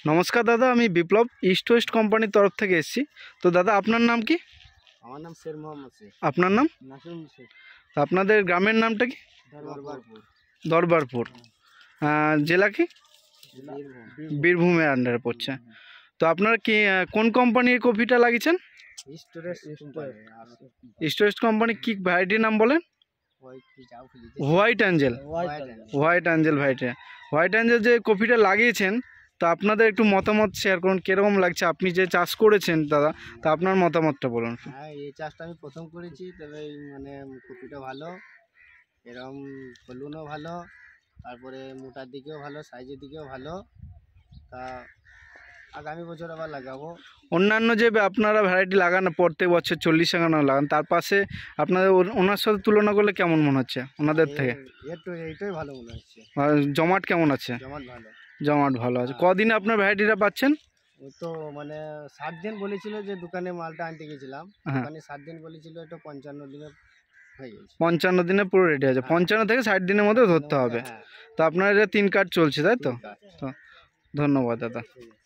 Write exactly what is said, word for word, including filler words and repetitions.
নমস্কার দাদা, আমি বিপ্লব ইস্ট ওয়েস্ট কোম্পানির তরফ থেকে এসেছি। তো দাদা আপনার নাম কি? আমার নাম শের মোহাম্মদ শেখ। আপনার নাম? নাসিম শেখ। তো আপনাদের গ্রামের নামটা কি? দরবারপুর। দরবারপুর। আহ, জেলা কি? বীরভূম। বীরভূমের আন্ডারে পড়ছে। তো আপনারা কি আহ, কোন কোম্পানির কপিটা লাগিয়েছেন? East west company. East west company কি ভ্যারাইটির নাম বলেন? White angel. White angel variety. White angel যে কপিটা লাগিয়েছেন, তো আপনাদের একটু মতামত শেয়ার করুন, কীরকম লাগছে আপনি যে চাষ করেছেন দাদা, তা আপনার মতামতটা বলুন। হ্যাঁ, এই চাষটা আমি প্রথম করেছি, তবে এই মানে কপিটা ভালো, এরকম ফলনও ভালো, তারপরে মোটার দিকেও ভালো, সাইজের দিকেও ভালো। তা আগামী বছর আবার লাগাবো। অন্যান্য যে আপনারা ভ্যারাইটি লাগান প্রত্যেক বছর চল্লিশ এগানো লাগান, তার পাশে আপনাদের ওর- ওনার সাথে তুলনা করলে কেমন মনে হচ্ছে ওনাদের থেকে? একটু এইটাই ভালো মনে হচ্ছে। আর জমাট কেমন আছে? জমাট ভালো। জমাট ভালো আছে। কদিনে আপনার ভ্যারাইটিটা পাচ্ছেন? ওই তো মানে সাত দিন বলেছিল, যে দোকানে মালটা আনতে গেছিলাম, হ্যাঁ, দোকানে সাত দিন বলেছিল, এটা পঞ্চান্ন দিনে হয়ে গেছে। পঞ্চান্ন দিনে পুরো রেডি আছে। হ্যাঁ। পঞ্চান্ন থেকে ষাট দিনের মধ্যে ধরতে হবে। হ্যাঁ, তো আপনার এটা তিন কার্ড চলছে, তাই তো? ঠিক আছে। তো ধন্যবাদ দাদা। ঠিক আছে।